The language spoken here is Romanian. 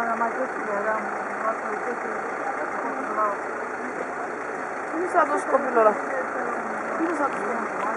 mai crescut, eram la calității. Unde s-a dus copilul ăla? Unde s-a dus?